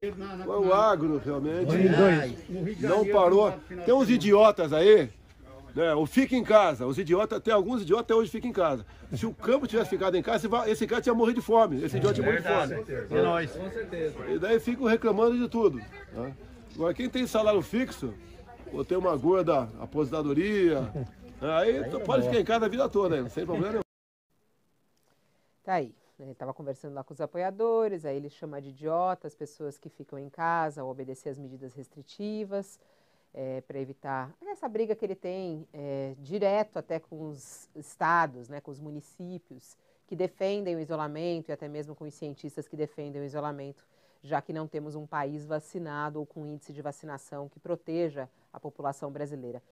O agro, realmente, não parou. Tem uns idiotas aí, né? O fica em casa. Os idiotas, tem alguns idiotas até hoje ficam em casa. Se o campo tivesse ficado em casa, esse cara tinha morrido de fome. Esse idiota tinha morrido de fome. É nóis. Com certeza. E daí ficam reclamando de tudo. Né? Agora, quem tem salário fixo, ou tem uma gorda aposentadoria, aí pode ficar em casa a vida toda, hein? Sem problema nenhum. Tá aí. Ele estava conversando lá com os apoiadores, aí ele chama de idiota as pessoas que ficam em casa ou obedecer as medidas restritivas para evitar essa briga que ele tem direto até com os estados, né, com os municípios que defendem o isolamento e até mesmo com os cientistas que defendem o isolamento, já que não temos um país vacinado ou com índice de vacinação que proteja a população brasileira.